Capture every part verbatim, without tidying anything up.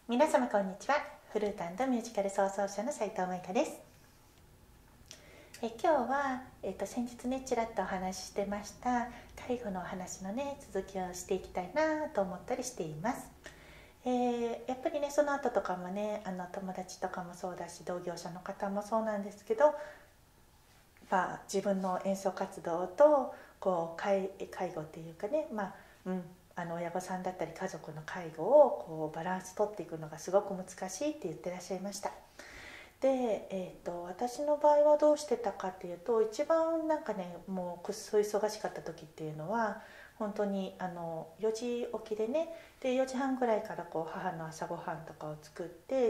皆様こんにちは。フルート&ミュージカル創造者の斉藤舞香です。え今日は、えっと、先日ねちらっとお話ししてました介護のお話のね続きをしていきたいなと思ったりしています。えー、やっぱりねその後とかもねあの友達とかもそうだし同業者の方もそうなんですけど、まあ、自分の演奏活動とこう 介, 介護っていうかね、まあうん、あの親御さんだったり家族の介護をこうバランス取っていくのがすごく難しいって言ってらっしゃいました。で、えー、と私の場合はどうしてたかっていうと、一番なんかねもうくっそ忙しかった時っていうのは本当にあのよじ起きでね、でよじはんぐらいからこう母の朝ごはんとかを作って、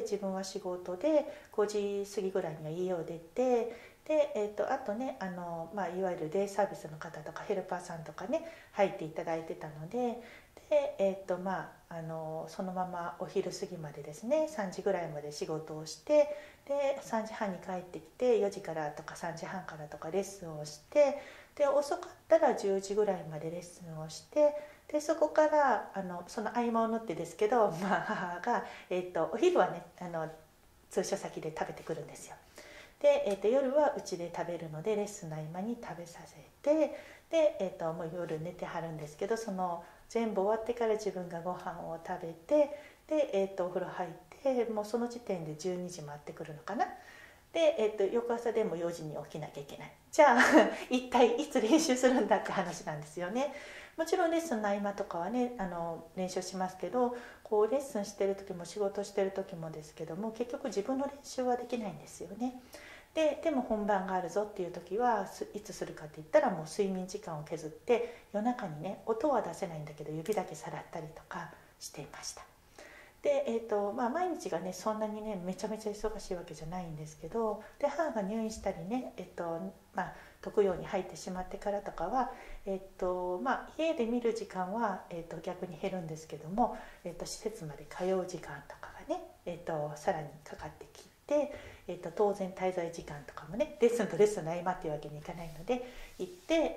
自分は仕事でごじ過ぎぐらいには家を出て、で、えー、とあとねあの、まあ、いわゆるデイサービスの方とかヘルパーさんとかね入っていただいてたので、で、えーとまあ、あのそのままお昼過ぎまでですねさんじぐらいまで仕事をして、でさんじはんに帰ってきてよじからとかさんじはんからとかレッスンをして、で遅かったらじゅうじぐらいまでレッスンをして、でそこからあのその合間を縫ってですけど、まあ、母が、えー、とお昼はねあの通所先で食べてくるんですよ。で、えー、と夜はうちで食べるのでレッスンの合間に食べさせて、で、えー、ともう夜寝てはるんですけど、その全部終わってから自分がご飯を食べて、で、えー、とお風呂入ってもうその時点でじゅうにじ回ってくるのかな。で、えー、と翌朝でもよじに起きなきゃいけない。じゃあ一体いつ練習するんだって話なんですよね。もちろんレッスンの合間とかはねあの練習しますけど、こうレッスンしてる時も仕事してる時もですけども、結局自分の練習はできないんですよね。ででも本番があるぞっていう時はいつするかって言ったら、もう睡眠時間を削って夜中にね音は出せないんだけど指だけさらったりとかしていました。で、えーとまあ、毎日がねそんなにねめちゃめちゃ忙しいわけじゃないんですけど、で母が入院したりね、えーとまあ、特養に入ってしまってからとかは、えーとまあ、家で見る時間は、えーと逆に減るんですけども、えーと施設まで通う時間とかがね、えーとさらにかかってきて、えーと当然滞在時間とかもねレッスンとレッスンの合間っていうわけにいかないので行って、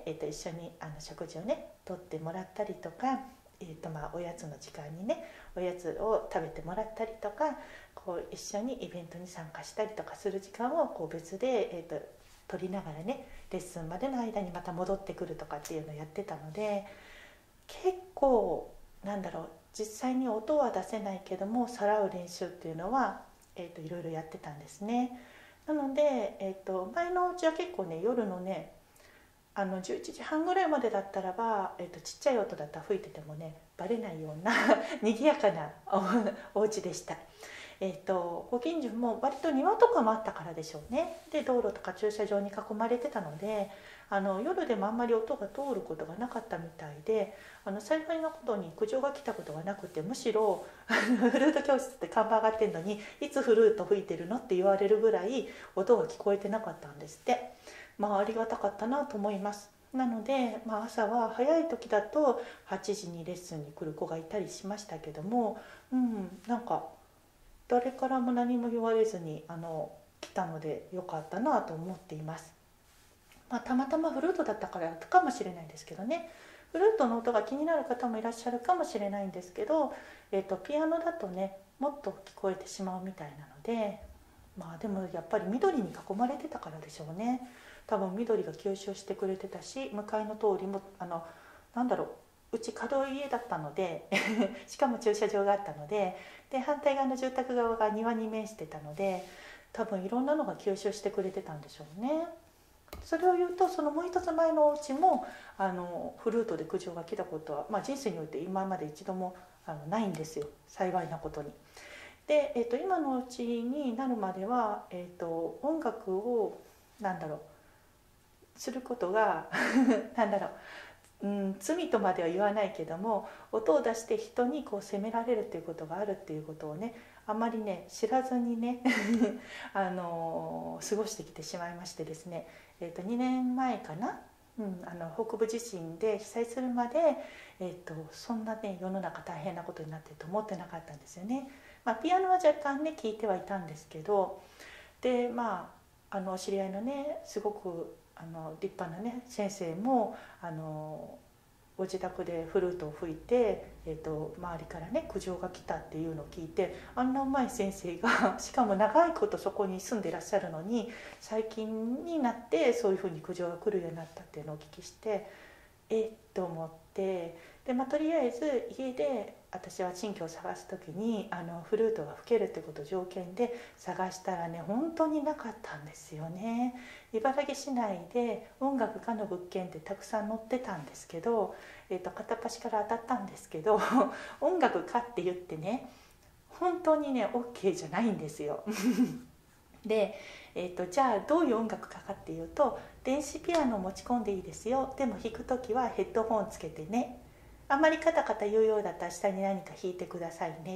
えーと一緒にあの食事をねとってもらったりとか、えーとまあ、おやつの時間にねおやつを食べてもらったりとか、こう一緒にイベントに参加したりとかする時間をこう別で、えーと取りながらねレッスンまでの間にまた戻ってくるとかっていうのをやってたので、結構なんだろう、実際に音は出せないけどもさらう練習っていうのは、えーといろいろやってたんですね。なので、えーと前のうちは結構ね夜のねあのじゅういちじはんぐらいまでだったらば、えー、とちっちゃい音だったら吹いててもねバレないような賑やかなお家でした。えー、とご近所も割と庭とかもあったからでしょうね。で道路とか駐車場に囲まれてたので、あの夜でもあんまり音が通ることがなかったみたいで、あの幸いなことに苦情が来たことがなくて、むしろフルート教室って看板上がってんのにいつフルート吹いてるのって言われるぐらい音が聞こえてなかったんですって。まあありがたかったなと思います。なので、まあ、朝は早い時だとはちじにレッスンに来る子がいたりしましたけども、うん、なんか誰からも何も言われずにあの来たのでよかったなと思っています。まあ、たまたまフルートだったからかもしれないですけどね。フルートの音が気になる方もいらっしゃるかもしれないんですけど、えーと、ピアノだとねもっと聞こえてしまうみたいなので、まあでもやっぱり緑に囲まれてたからでしょうね。多分緑が吸収してくれてたし、向かいの通りもあのなんだろう、うち角家だったのでしかも駐車場があったので、で反対側の住宅側が庭に面してたので、多分いろんなのが吸収してくれてたんでしょうね。それを言うと、そのもう一つ前のお家もあのフルートで苦情が来たことは、まあ、人生において今まで一度もあのないんですよ、幸いなことに。で、えー、と今のうちになるまでは、えー、と音楽をなんだろうすることがなんだろう、うん、罪とまでは言わないけども、音を出して人にこう責められるっていうことがあるっていうことをねあまりね知らずにねあの過ごしてきてしまいましてですね、えー、とにねんまえかな、うん、あの北部地震で被災するまで、えー、とそんなね世の中大変なことになってると思ってなかったんですよね。まあ、ピアノは若干ね聴いてはいたんですけど、でまああの知り合いのねすごくあの立派なね先生もあのご自宅でフルートを吹いて、えー、と周りからね苦情が来たっていうのを聞いて、あんなうまい先生がしかも長いことそこに住んでらっしゃるのに最近になってそういうふうに苦情が来るようになったっていうのをお聞きして、えっと思って、で、まあ、とりあえず家で私は新居を探す時にあのフルートが吹けるってことを条件で探したらね、本当になかったんですよね。茨城市内で音楽家の物件ってたくさん載ってたんですけど、えー、と片っ端から当たったんですけど音楽家って言ってね本当にね OK じゃないんですよで、えー、とじゃあどういう音楽家かっていうと、電子ピアノ持ち込んでいいですよ、でも弾く時はヘッドホンつけてね、あんまりカタカタ言うようだったら下に何か弾いてくださいねって。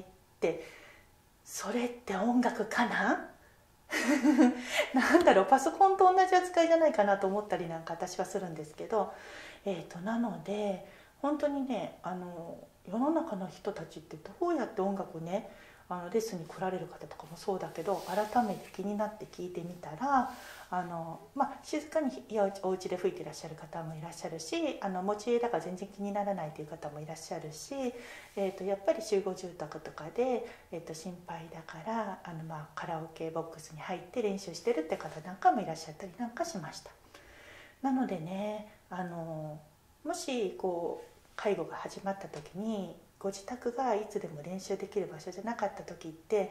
それって音楽かななんだろう、パソコンと同じ扱いじゃないかなと思ったりなんか私はするんですけど、えー、となので本当にね、あの世の中の人たちってどうやって音楽をね、あのレッスンに来られる方とかもそうだけど、改めて気になって聞いてみたら、あの、まあ、静かにいやお家で吹いてらっしゃる方もいらっしゃるし、あの持ち家だから全然気にならないという方もいらっしゃるし、えー、とやっぱり集合住宅とかで、えー、と心配だからあの、まあ、カラオケボックスに入って練習してるって方なんかもいらっしゃったりなんかしました。なのでね、あのもしこう介護が始まった時にご自宅がいつでも練習できる場所じゃなかった時って、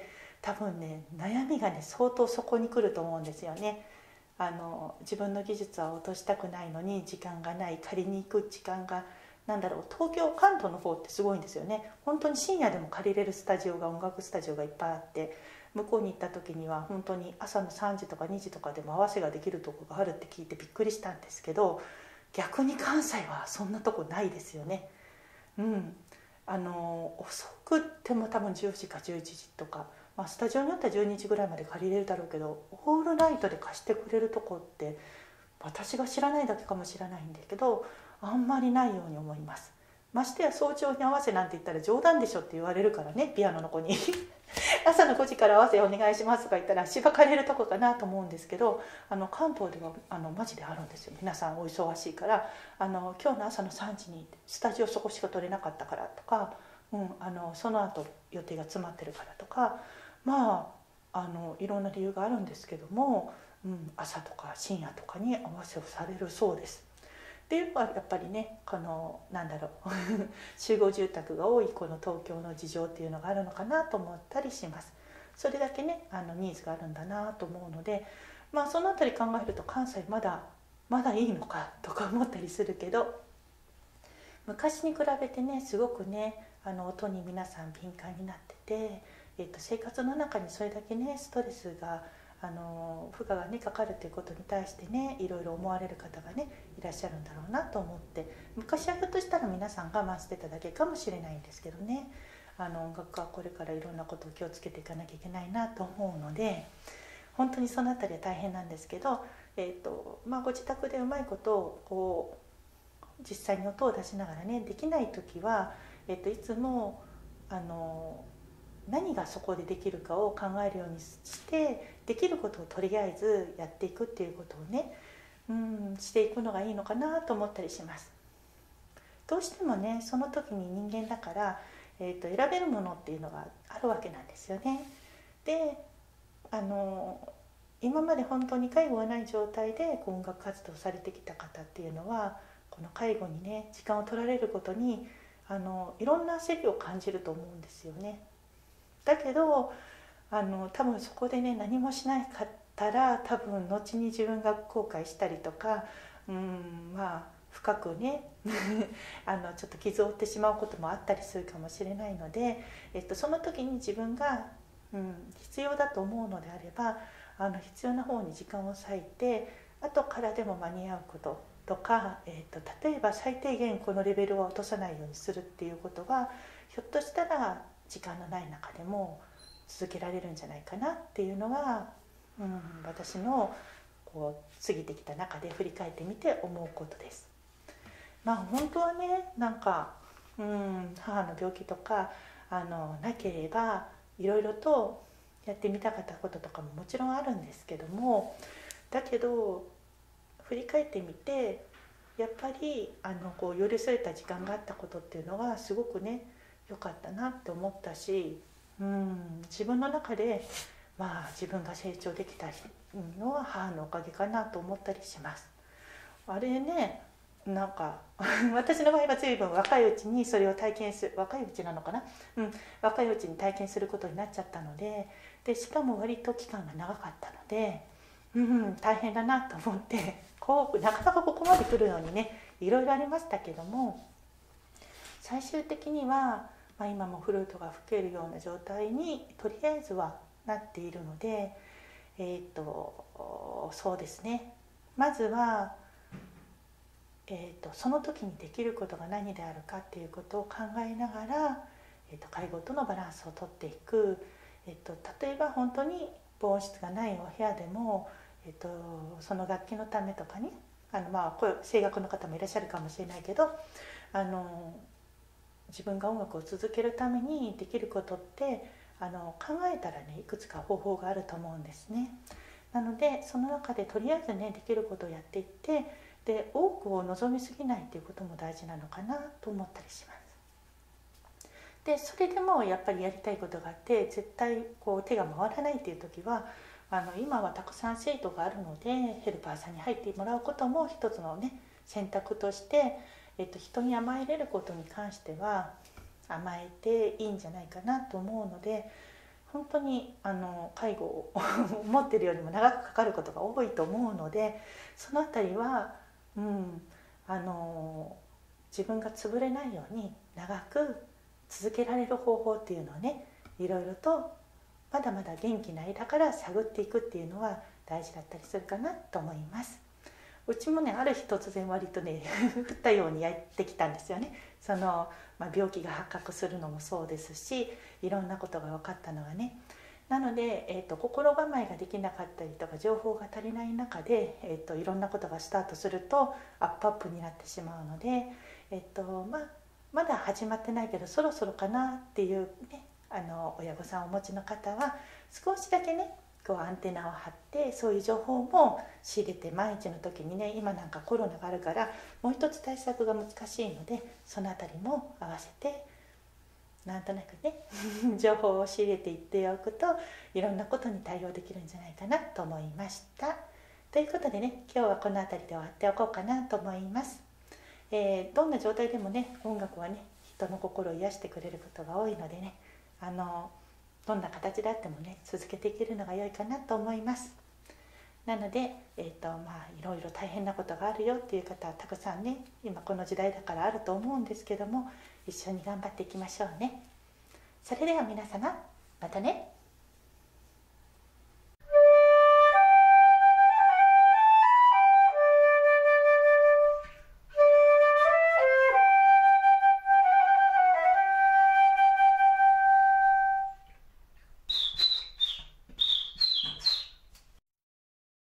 多分ね悩みがね相当そこに来ると思うんですよね。あの自分の技術は落としたくないのに時間がない、借りに行く時間がなんだろう、東京関東の方ってすごいんですよね。本当に深夜でも借りれるスタジオが音楽スタジオがいっぱいあって、向こうに行った時には本当に朝のさんじとかにじとかでも合わせができるとこがあるって聞いてびっくりしたんですけど、逆に関西はそんなとこないですよね。うん、あの遅くっても多分じゅうじかじゅういちじとか、まあ、スタジオによってはじゅうにじぐらいまで借りれるだろうけど、オールナイトで貸してくれるとこって私が知らないだけかもしれないんだけど、あんまりないように思います。ましてや早朝に合わせなんて言ったら冗談でしょって言われるからね、ピアノの子に朝のごじから合わせお願いしますとか言ったらしばかれるとこかなと思うんですけど、あの関東ではあのマジであるんですよ。皆さんお忙しいから、あの今日の朝のさんじにスタジオそこしか取れなかったからとか、うん、あのその後予定が詰まってるからとか、まああのいろんな理由があるんですけども、うん、朝とか深夜とかに合わせをされるそうです。っていうのはやっぱりね、このなんだろう集合住宅が多いこの東京の事情っていうのがあるのかなと思ったりします。それだけねあのニーズがあるんだなと思うので、まあそのあたり考えると関西まだまだいいのかとか思ったりするけど、昔に比べてねすごくねあの音に皆さん敏感になってて、えー、と生活の中にそれだけねストレスがあの負荷がねかかるということに対してねいろいろ思われる方がねいらっしゃるんだろうなと思って、昔はひょっとしたら皆さん我慢してただけかもしれないんですけどね、あの音楽家はこれからいろんなことを気をつけていかなきゃいけないなと思うので、本当にそのあたりは大変なんですけど、えーとまあ、ご自宅でうまいことをこう実際に音を出しながらねできない時は、えーといつもあの何がそこでできるかを考えるようにして、できることをとりあえずやっていくっていうことをね、うんしていくのがいいのかなと思ったりします。どうしてもねその時に人間だから、えーと選べるものっていうのがあるわけなんですよね。であの今まで本当に介護がない状態で音楽活動されてきた方っていうのは、この介護にね時間を取られることにあのいろんな焦りを感じると思うんですよね。だけどあの多分そこでね何もしなかったら多分後に自分が後悔したりとか、うんまあ深くねあのちょっと傷を負ってしまうこともあったりするかもしれないので、えっと、その時に自分が、うん、必要だと思うのであればあの必要な方に時間を割いて、後からでも間に合うこととか、えっと、例えば最低限このレベルは落とさないようにするっていうことがひょっとしたら時間のない中でも続けられるんじゃないかなっていうのは、うん、私のこう過ぎてきた中で振り返ってみて思うことです。まあ本当はねなんか、うん、母の病気とかあのなければいろいろとやってみたかったこととかももちろんあるんですけども、だけど振り返ってみてやっぱりあのこう寄り添えた時間があったことっていうのはすごくね良かったなって思ったし、うん、自分の中でまあ自分が成長できたのは母のおかげかなと思ったりします。あれね、なんか私の場合は随分若いうちにそれを体験する、若いうちなのかな、うん、若いうちに体験することになっちゃったので、でしかも割と期間が長かったので、うん、大変だなと思ってこうなかなかここまで来るのにねいろいろありましたけども、最終的には、まあ、今もフルートが吹けるような状態にとりあえずはなっているので、えー、とそうですね、まずはえー、とその時にできることが何であるかっていうことを考えながら、えー、と介護とのバランスをとっていく、えー、と例えば本当に防音室がないお部屋でも、えー、とその楽器のためとかにあの、まあ、こういう声楽の方もいらっしゃるかもしれないけど、あの自分が音楽を続けるためにできることってあの考えたらねいくつか方法があると思うんですね。なのでその中でとりあえずねできることをやっていって、で多くを望みすぎないということも大事なのかなと思ったりします。でそれでもやっぱりやりたいことがあって絶対こう手が回らないっていう時は、あの今はたくさん生徒があるのでヘルパーさんに入ってもらうことも一つのね選択として、えっと、人に甘えれることに関しては甘えていいんじゃないかなと思うので、本当にあの介護を思ってるよりも長くかかることが多いと思うので、そのあたりはうん、あの自分が潰れないように長く続けられる方法っていうのをねいろいろとまだまだ元気な間から探っていくっていうのは大事だったりするかなと思います。うちもねある日突然割とね降ったようにやってきたんですよね。その、まあ、病気が発覚するのもそうですし、いろんなことが分かったのがね、なので、えーと、心構えができなかったりとか情報が足りない中で、えーと、いろんなことがスタートするとアップアップになってしまうので、えーとまあ、まだ始まってないけどそろそろかなっていう、ね、あの親御さんをお持ちの方は少しだけねこうアンテナを張ってそういう情報も仕入れて、万一の時にね今なんかコロナがあるからもう一つ対策が難しいのでそのあたりも合わせてなんとなくね情報を仕入れていっておくといろんなことに対応できるんじゃないかなと思いました。ということでね今日はこの辺りで終わっておこうかなと思います。えー、どんな状態でもね音楽はね人の心を癒してくれることが多いのでね、あのどんな形であってもね続けていけるのが良いかなと思います。なので、えーとまあ、いろいろ大変なことがあるよっていう方はたくさんね今この時代だからあると思うんですけども、一緒に頑張っていきましょうね。それでは皆様またね。